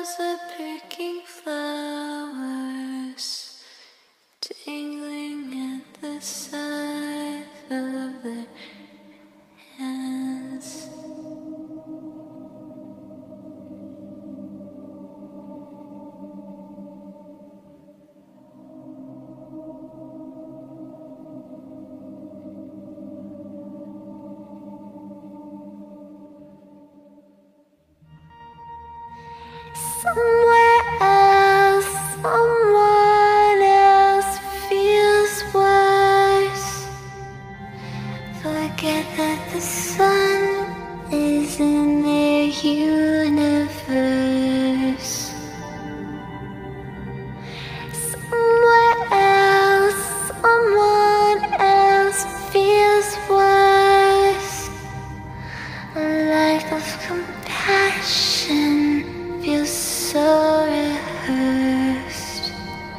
shadows of picking flowers, dangling at the sides of their hands. Somewhere else, someone else feels worse. Forget that the sun is in their universe. Somewhere else, someone else feels worse. A lack of compassion feels so rehearsed.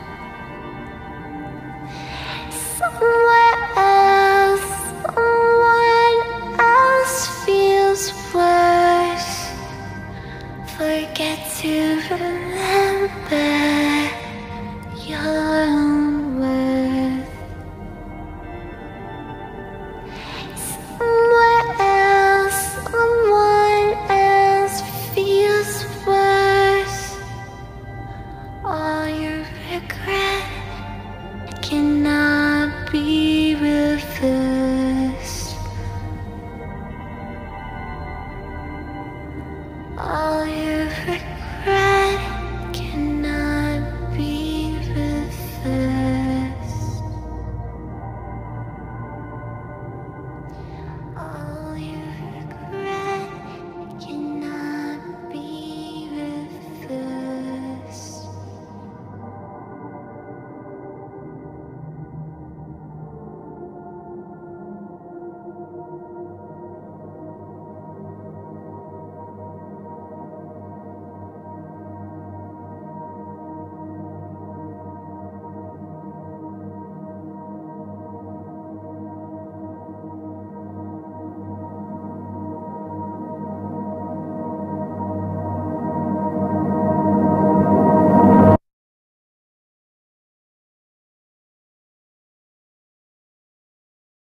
Somewhere else, someone else feels worse. Forget to remember your